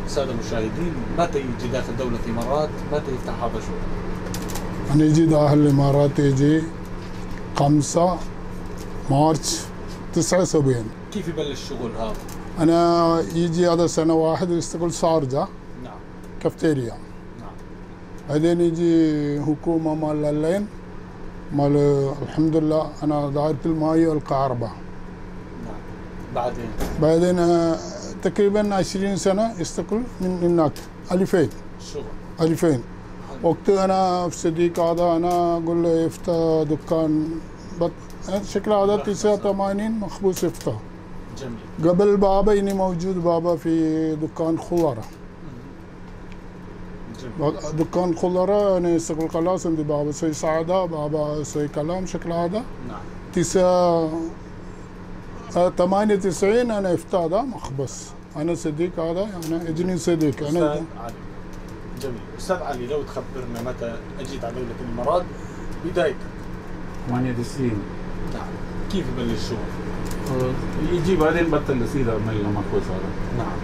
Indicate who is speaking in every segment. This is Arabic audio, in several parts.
Speaker 1: السادة المشاهدين متى يجي داخل دولة الإمارات، متى يفتح هذا الشغل؟
Speaker 2: أنا يجي داخل الإمارات يجي 5 مارس 79.
Speaker 1: كيف يبلش الشغل هذا؟
Speaker 2: أنا يجي هذا سنة واحد يشتغل شارجة.
Speaker 1: نعم.
Speaker 2: كافتيريا.
Speaker 1: نعم.
Speaker 2: بعدين يجي حكومة مال اللين مال الحمد لله أنا دائرة الماء والكهرباء.
Speaker 1: نعم.
Speaker 2: بعدين تقريبا 20 سنة يشتغل من هناك 2000.
Speaker 1: الشغل
Speaker 2: 2000 وقت أنا في صديق هذا أنا أقول له يفتح دكان شكل هذا 89 مخبوص يفتح.
Speaker 1: جميل.
Speaker 2: قبل بابا إني موجود بابا في دكان خضرة. دكان خضرة أنا أشتغل خلاص عندي بابا سوي سعادة بابا سوي كلام شكل هذا.
Speaker 1: نعم.
Speaker 2: 98 أنا افتح هذا مخبص. أنا صديق هذا أنا إجني صديق أنا.
Speaker 1: أستاذ علي. جميل. أستاذ علي لو تخبرنا متى أجيت على دولة الإمارات بدايتك.
Speaker 3: 98.
Speaker 1: نعم. كيف يبلش الشغل؟
Speaker 3: يجي بعدين بطل يصير عمل مخبوص هذا.
Speaker 1: نعم.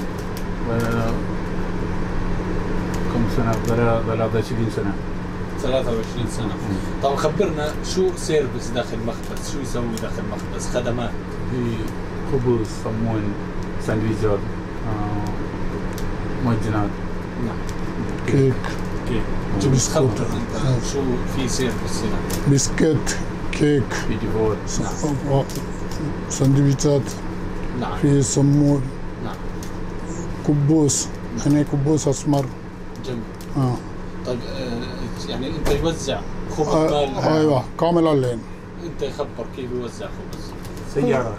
Speaker 3: كم سنة؟ 23 سنة.
Speaker 1: 23 سنة. طب خبرنا شو سيرفيس داخل المخبز، شو يسوي داخل المخبز، خدمات؟
Speaker 3: في خبز، صمون، ساندويشات، معجنات.
Speaker 1: نعم.
Speaker 2: كيك.
Speaker 1: بس خبرنا انت شو في سيرفيس هنا؟
Speaker 2: بسكت، كيك،
Speaker 3: بيجي فور.
Speaker 1: نعم.
Speaker 2: سندويشات.
Speaker 1: نعم.
Speaker 2: في صمون.
Speaker 1: نعم.
Speaker 2: كبوس، يعني كبوس أسمر.
Speaker 1: جميل. طيب يعني انت يوزع خبز
Speaker 2: ايوه كامل اللين.
Speaker 1: انت يخبر كيف يوزع خبز؟
Speaker 3: سيارة.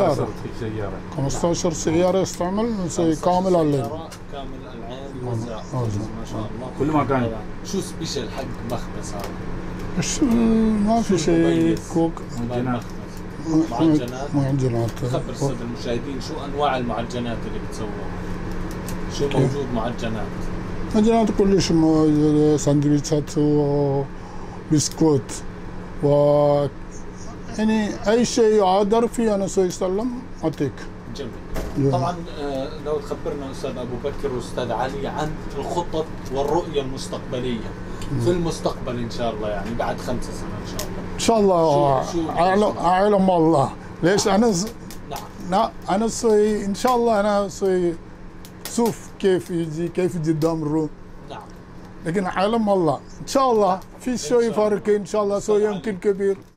Speaker 2: 15 سيارة يستعمل كامل اللين.
Speaker 1: كامل العين يوزع خبز ما شاء الله.
Speaker 3: كل مكان.
Speaker 1: شو سبيشل حق مخبز هذا؟
Speaker 2: ما في شيء كوك. معجنات.
Speaker 1: خبر السادة المشاهدين شو انواع المعجنات اللي بتسووها؟ شو موجود معجنات؟
Speaker 2: معجنات كل شيء سندويشات وبسكوت و يعني اي شيء يعادر فيه انا سيسلم اعطيك.
Speaker 1: جميل. طبعا لو تخبرنا استاذ ابو بكر واستاذ علي عن الخطط والرؤيه المستقبليه في المستقبل ان شاء الله، يعني بعد 5 سنين ان شاء الله.
Speaker 2: ان شاء الله اعلم الله ليش انا
Speaker 1: نعم.
Speaker 2: انا سوي ان شاء الله انا سوي شوف كيف يجي كيف قدام الروم.
Speaker 1: نعم.
Speaker 2: لكن عالم الله ان شاء الله في شوي فرق ان شاء الله سوي يمكن كبير.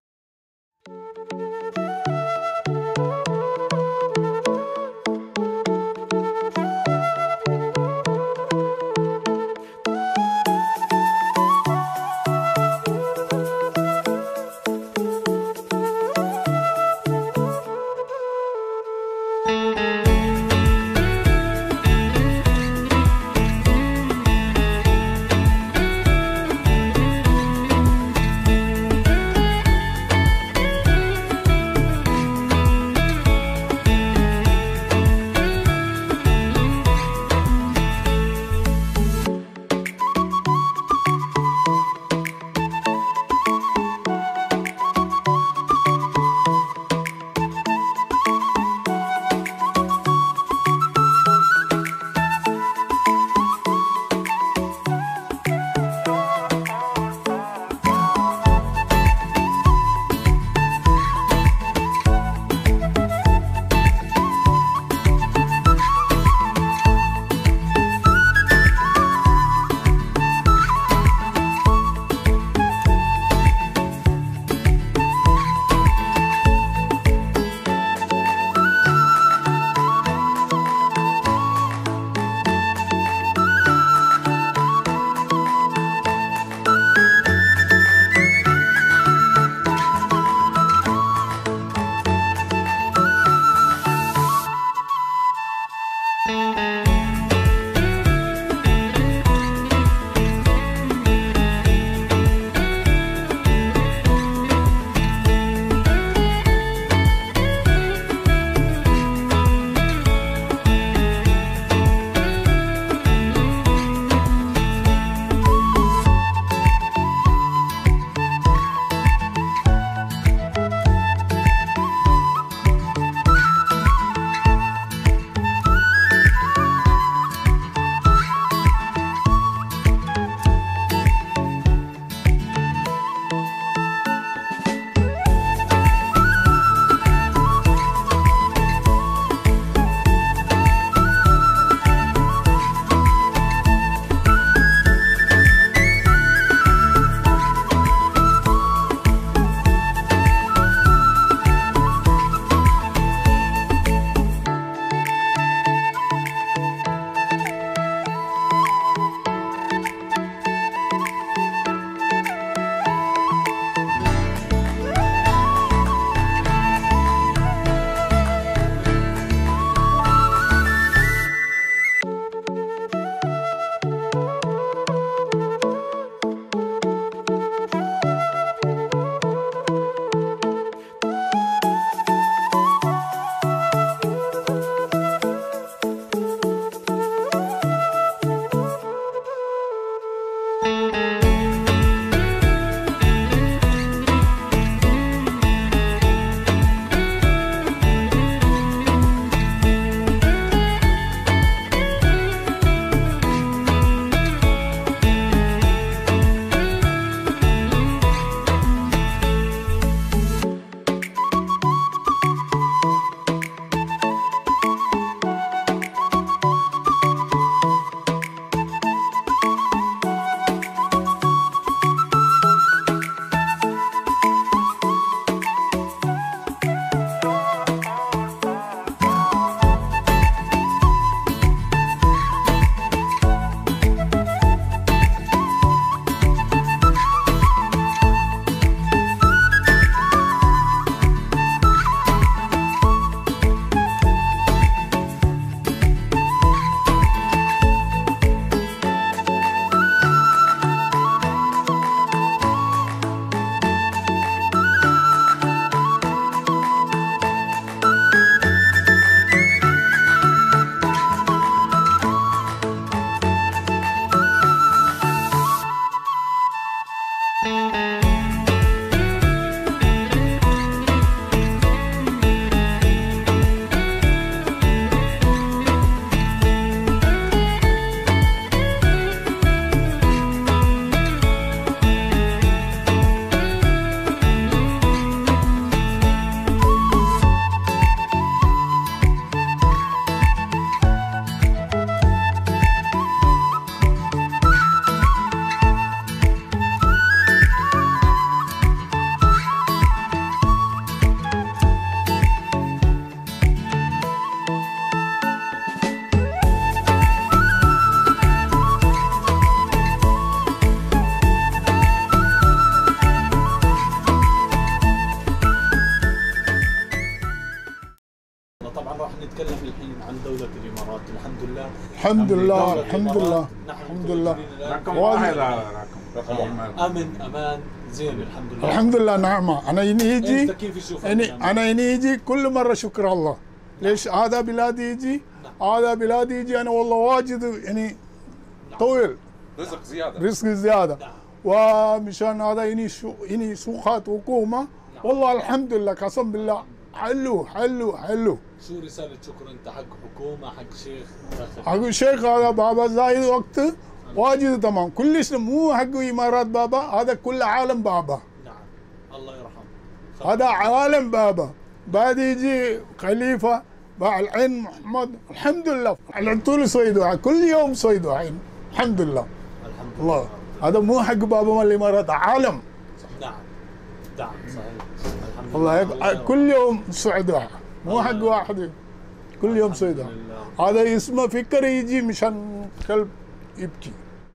Speaker 2: الحمد لله
Speaker 1: دولة
Speaker 2: الحمد
Speaker 1: الإمارات.
Speaker 2: لله
Speaker 1: نحن
Speaker 2: الحمد لله.
Speaker 1: متواجدين الآن
Speaker 3: رقم
Speaker 1: في-
Speaker 3: واحد على رقم
Speaker 1: امن امان زين الحمد لله.
Speaker 2: الحمد لله نعمة. أنا
Speaker 1: انت
Speaker 2: يجي
Speaker 1: كيف تشوف
Speaker 2: أنا يجي كل مرة شكر الله. ليش هذا بلادي يجي هذا بلادي يجي أنا والله واجد يعني طويل
Speaker 4: رزق زياده.
Speaker 2: رزق زيادة.
Speaker 1: نعم.
Speaker 2: ومشان هذا يني سوقات حكومة والله الحمد لله قسم بالله حلو حلو حلو.
Speaker 1: شو رسالة شكر انت حق حكومة حق شيخ داخل؟
Speaker 2: حق الشيخ هذا بابا زايد وقت واجد تمام كلش مو حق امارات بابا هذا كل عالم بابا
Speaker 1: نعم الله يرحمه.
Speaker 2: هذا عالم بابا. بعد يجي خليفه باع العين محمد الحمد لله على طول صيدوها كل يوم صيدوها الحمد لله.
Speaker 1: الحمد
Speaker 2: الله
Speaker 1: لله.
Speaker 2: هذا مو حق بابا من الامارات عالم
Speaker 1: نعم نعم صحيح. الحمد
Speaker 2: والله
Speaker 1: لله.
Speaker 2: كل يوم صعدوها مو حق واحد كل يوم صيدوها.
Speaker 1: لله.
Speaker 2: هذا اسمه فكر يجي مشان كلب يبكي.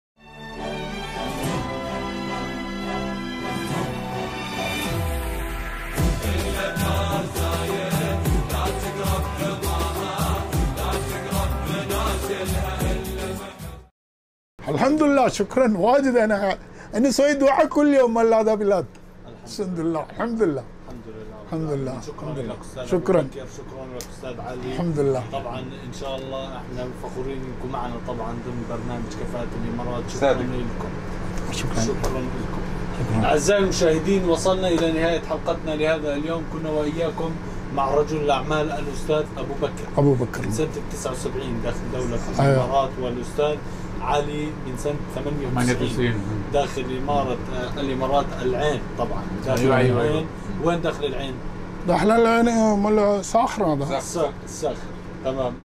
Speaker 2: الحمد لله شكرا واجد. انا صيد واحد كل يوم من هذا بلاد. الحمد لله الحمد لله
Speaker 1: الحمد لله.
Speaker 2: الحمد لله.
Speaker 1: شكرا
Speaker 2: الحمد
Speaker 1: لك
Speaker 2: لله.
Speaker 1: استاذ
Speaker 2: شكراً.
Speaker 1: أبو بكر. شكرا لك استاذ علي.
Speaker 2: الحمد لله.
Speaker 1: طبعا ان شاء الله احنا فخورين انكم معنا طبعا ضمن برنامج كفاءة الامارات. شكرا
Speaker 4: صادق.
Speaker 1: لكم.
Speaker 2: شكرا
Speaker 1: شكرا لكم. اعزائي المشاهدين وصلنا الى نهايه حلقتنا لهذا اليوم. كنا واياكم مع رجل الاعمال الاستاذ ابو بكر
Speaker 2: ابو بكر
Speaker 1: من سنه 79 داخل دوله
Speaker 2: أيوة.
Speaker 1: الامارات، والاستاذ علي من سنه 98 داخل الامارات العين. طبعا داخل
Speaker 3: أيوة.
Speaker 1: العين. وين داخل العين؟
Speaker 2: دحل العين مال ساخر هذا.
Speaker 1: الساخر. تمام.